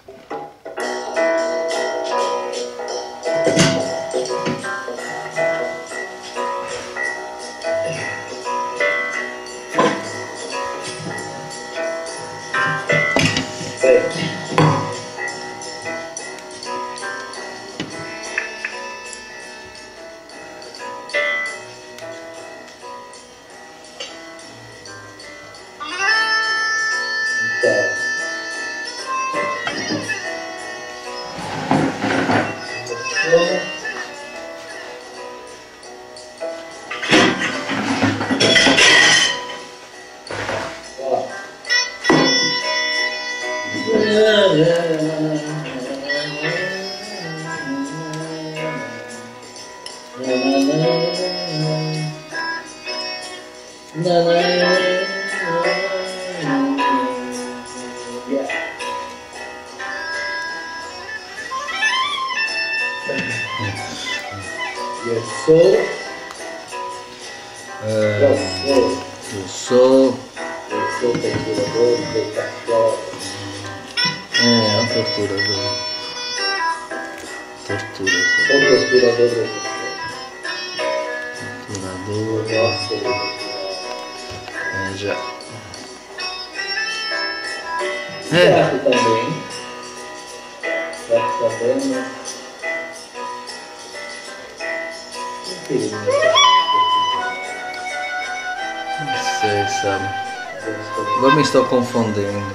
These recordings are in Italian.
Poi mi sto confondendo.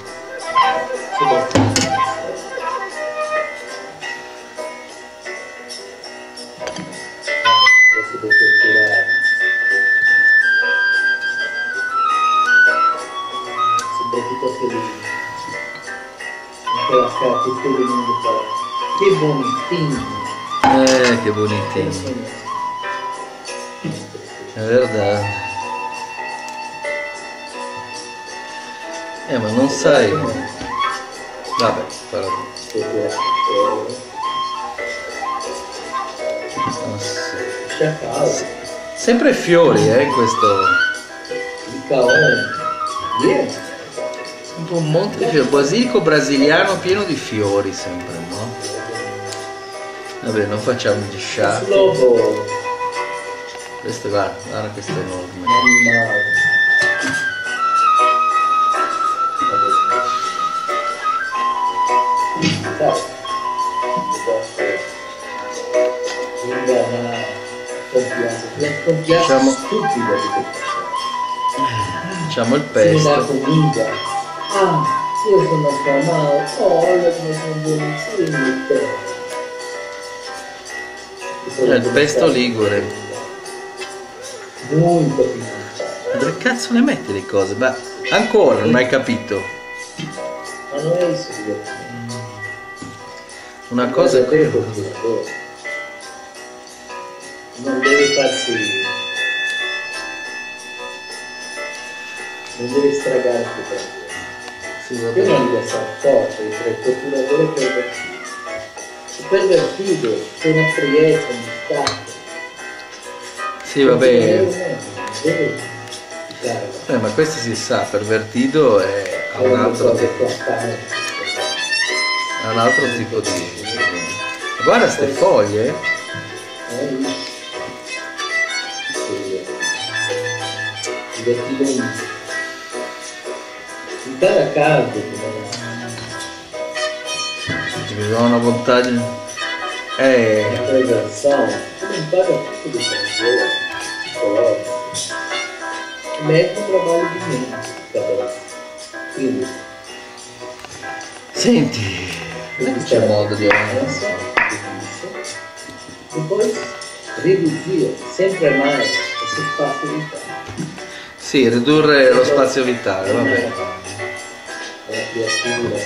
Che bonitinho. Che bonitinho. È verdade. Ma non sai. Vabbè, però. Oh, sì. Sempre fiori, in questo. Un monte di fiori. Basilico brasiliano pieno di fiori sempre, no? Vabbè, non facciamo gli sciati. Questo guarda, questo è enorme. Facciamo il pesto. Io sono affamato. Olha come sono buonissimi. Il pesto ligure. Molto più. Dove cazzo le metti le cose? Ma ancora non hai capito. Ma non è isso. Una cosa è qui. Non deve farsi. Non deve stragare più tanto. Sì, va Io bene. non devo stare forte, il torturatore pervertito, c'è una frietta, un distacco. Sì, va bene. Deve Ma questo si sa, pervertito è un altro tipo di. Guarda ste foglie. Impara a caldo. Ci vedono una montagna. La prevenzione. Come impara tutto di colore. Ma è un trabalho di mente. Quindi. Senti, non c'è modo di E poi ridurre sempre mai questo spazio vitale. Sì, ridurre lo spazio vitale, va bene. La creatura.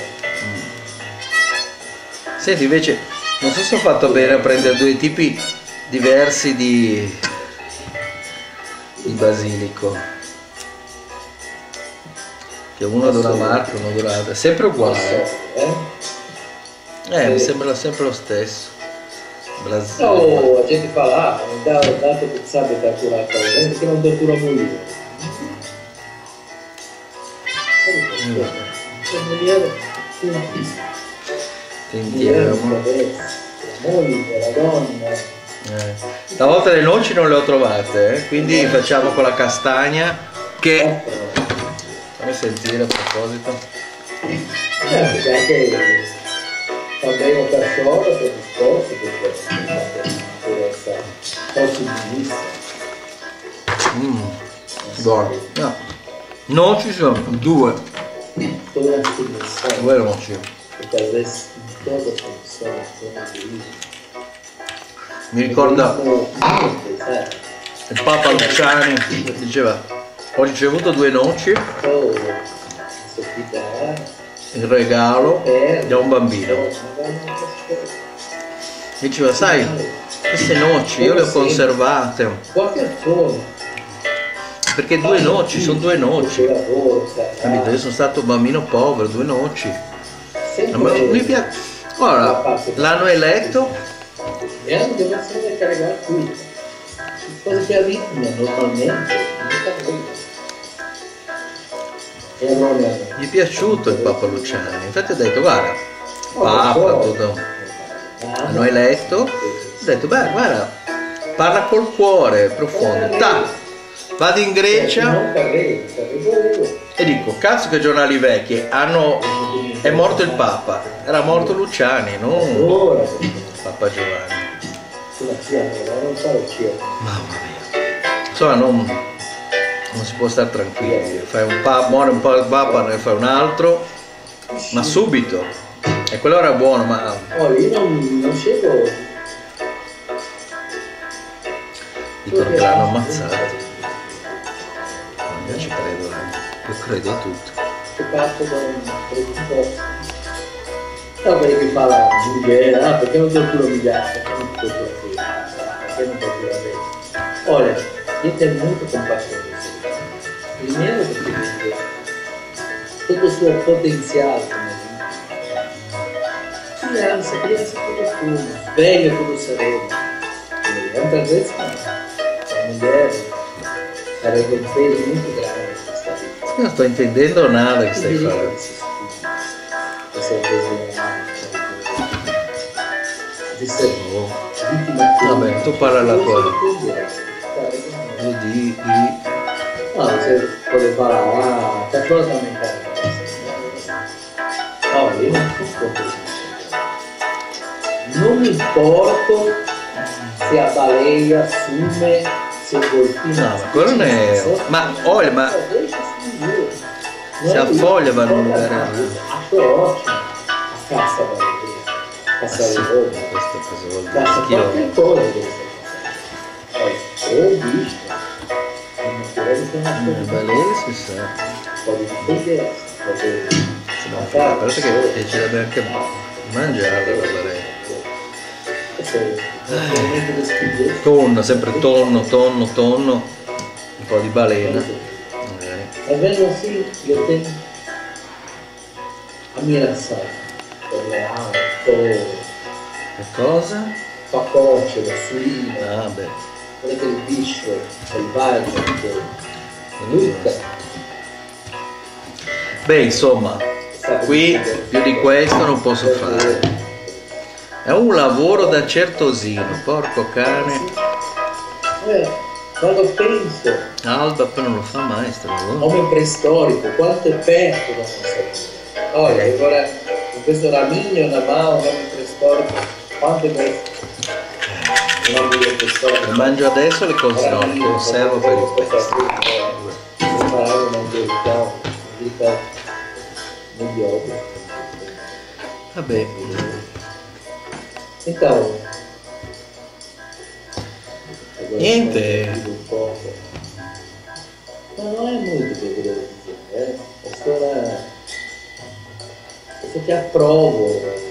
Senti, invece, non so se ho fatto bene a prendere due tipi diversi di basilico. Che uno da una marca, uno dall'altra. È sempre uguale. Mi sembra sempre lo stesso. No, a gente fala, dato che sabe torturare perché non tortura molto. Sentiamo. La moglie, la donna. Stavolta le noci non le ho trovate, quindi facciamo con la castagna che... Fammi sentire a proposito. Perché anche quando per sciolta per il discorso, perché questa possibilità. Buono. No. Noci sono due. Due noci. Mi ricorda il Papa Luciani diceva: ho ricevuto due noci in regalo da un bambino. Diceva: sai, queste noci io le ho conservate perché due noci sono due noci, capito? Io sono stato un bambino povero, due noci. Mi piace. Ora l'hanno eletto e hanno deve essere caricati qui. Cosa che arrivano normalmente. Gli è piaciuto il Papa Luciani, infatti ho detto: guarda, Papa, tutto. Hanno eletto, ho detto: beh, guarda, parla col cuore profondo. Vado in Grecia e dico: cazzo che giornali vecchi, è morto il Papa, era morto Luciani, non Papa Giovanni. Mamma mia. Insomma, non si può stare tranquilli, fai un Papa, muore un po' il Papa, ne fai un altro, ma subito. E quello era buono, ma... io non scelgo. Dicono che l'hanno ammazzato. Io ci credo, io credo a tutto. Che parto da un presupposto. No, perché fa la Bulgara, perché non tortura migliaia, perché non tortura qui, perché non tortura bene. Ora, io tengo molto compasione. Il mio è perché tutto il suo potenziale, crianza tutto fumo, sveglio tutto sereno. Altre volte la mulher sarebbe un peso molto grande questa vita. Non sto intendendo nada che stai facendo. Vabbè, tu parla la tua. No, se puoi parlare, c'è cosa da mettere. No, io non mi importo se a baleia assume, se il golfino... No, ma quello non è... Ma olha, ma... Se ha foglia va in un lugar. Acho ótimo a caça da alegria. Caça da alegria. Questa cosa vuol dire? Caça qualquer coisa dessa caça. Ou bicho. Baleia si sa. Pode difender. Pode a parte che piacerebbe anche mangiarla la balena. Tonno, sempre tonno, un po' di balena. Avendo assim, io tenho ammiração per le auto, che cosa? pacote, la suina, Ah, beh. quel bicho selvaggio che Luca. Beh, insomma, qui più di questo non posso fare. È un lavoro da certosino, porco cane. Quando penso, Alba poi non lo fa mai sto lavoro. Homem preistorico, quanto è aperto da non sapere. Olha, agora con questo ramigno na mano, un homem preistorico, quanto è questo? Un homem preistorico. Le mangio adesso le conservo per il pesto. Vou parar uma dica mediocre. Vabbè. Então, niente. Ma non è molto che volevo dire, questo che approvo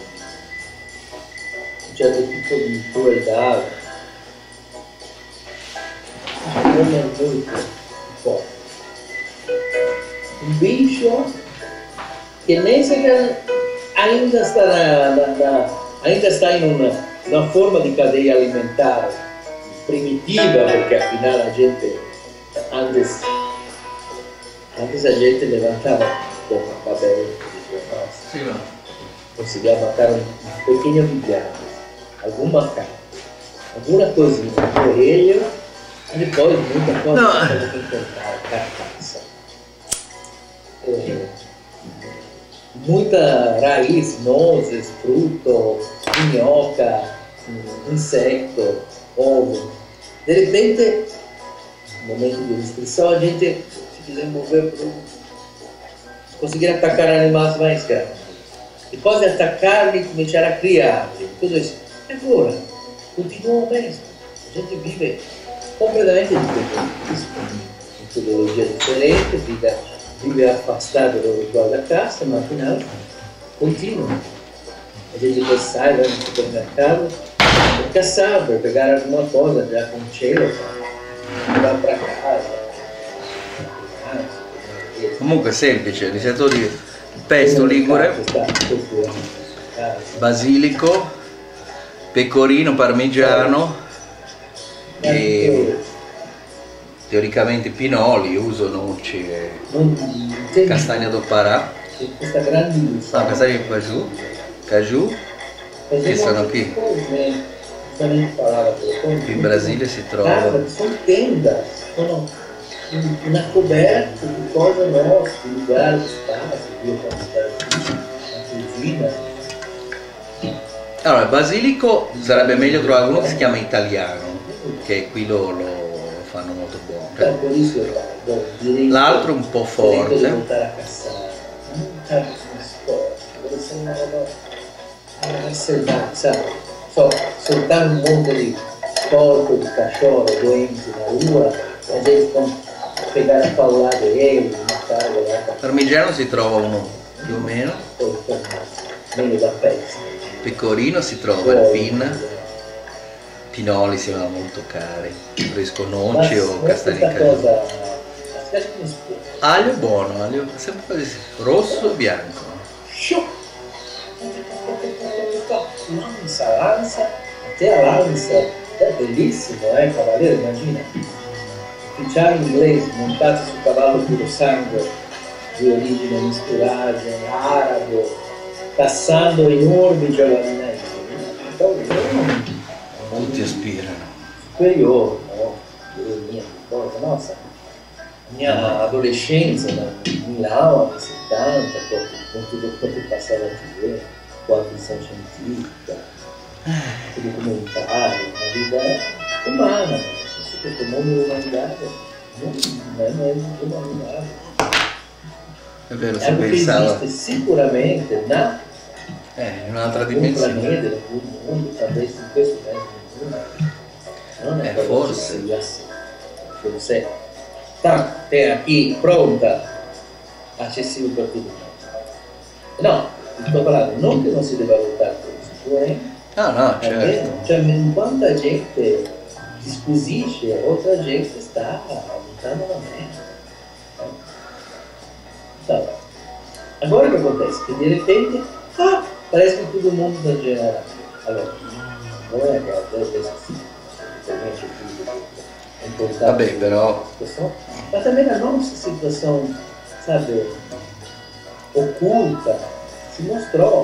un certo tipo di crudeltà, non è molto forte. Un bicho che nem sequer ainda sta in una forma di cadeia alimentare primitiva, perché al final la gente antes a gente levantava poco cabello, Sì, no. conseguia matar un pequeno vigiano, algum macaco, alguma coisinha no coelho, e depois muita coisa para encontrar carcaça. Muita raiz, nozes, fruto, minhoca, insetto, ovo. De repente, no momento de restrição, a gente se desenvolveu para conseguir atacar animais mais grandes. Depois de atacar e começar a criar, tudo isso. Agora, continua o mesmo. A gente vive completamente diferente, com metodologia diferente, vive afastado do ritual da caça, mas afinal continua. A gente depois sai, vai no supermercado, para caçar, para pegar alguma coisa, já com cheiro, para levar para casa. Comunque è semplice, ricetto di pesto ligure, basilico, pecorino parmigiano e teoricamente pinoli, uso noci e castagna do Pará. Questa grande Castagna di caju, che sono qui. In Brasile si trova. Sono tende, sono una coberta di cose nostre, di lugares, spazi, io posso stare qui, la cucina. Allora, il basilico sarebbe meglio trovare uno che si chiama italiano, che qui lo fanno molto buono. L'altro un po' forte. Soltanto un monte di porco, di cachorro, doenti, la luna, la gente può pegare a paolare e matare. Parmigiano si trova uno più o meno. Meglio da pezzi. Pecorino si trova il pin. Pinoli si vanno molto cari. Fresco noci o castagni caju. Aglio buono, aglio sempre così, rosso e bianco. Lanza, até a lança, é belíssimo, cavaleiro, imagina. Ufficiali inglesi montati su cavallo puro sangue, di origine misturagem, arabo, caçando enormi giovanili. Tutti aspirano. Superiore, no? Ironia, cosa, nossa. Minha adolescenza da Milão, anni 70, con tutto quello che passava a TV, qualche scientifica, documentario, una vita umana, questo mondo umanitario non è umanitario. È vero, si È algo che pensava. esiste sicuramente In un'altra un dimensione. pianeta, un mondo, talvez in questo mondo. Non è forse. Forse. È aqui, pronta, accessibile per tutti. No, sto parlando non che non si deve valutare questo, Ah no, certo. cioè quanta gente si squisisce, oltre gente sta buttando la merda. Allora, agora o que acontece? Que de repente, parece que todo mundo está generando. Allora, non è che adesso è importante. Vabbè, però. Ma também a nossa situação, sabe, oculta, si mostrò.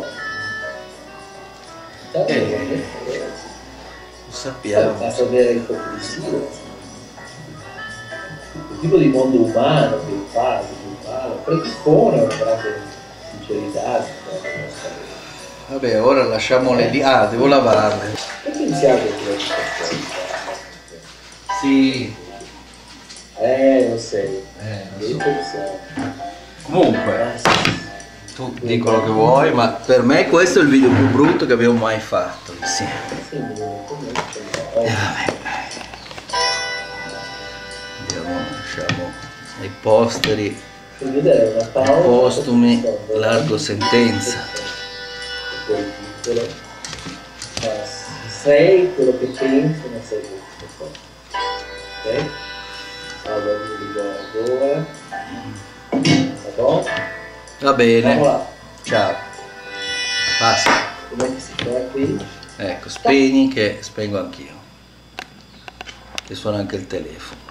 Lo sappiamo. Basta avere ipocrisia. Il tipo di mondo umano che fa, predispone una grande sincerità. Vabbè, ora lasciamole lì. Ah, devo lavarle. Perché iniziare questo? Sì. Lo sei. Lo so. Comunque, tu di quello che vuoi, ma per me questo è il video più brutto che abbiamo mai fatto insieme. Vabbè. Andiamo, lasciamo ai posteri, postumi, largo sentenza. Sei quello che pensi, non sei quello che fai. Ok? Allora vi ricordo ora. Va bene? Va bene. Ciao. Basta. Com'è che si fa qui? Ecco, spegni che spengo anch'io. Che suona anche il telefono.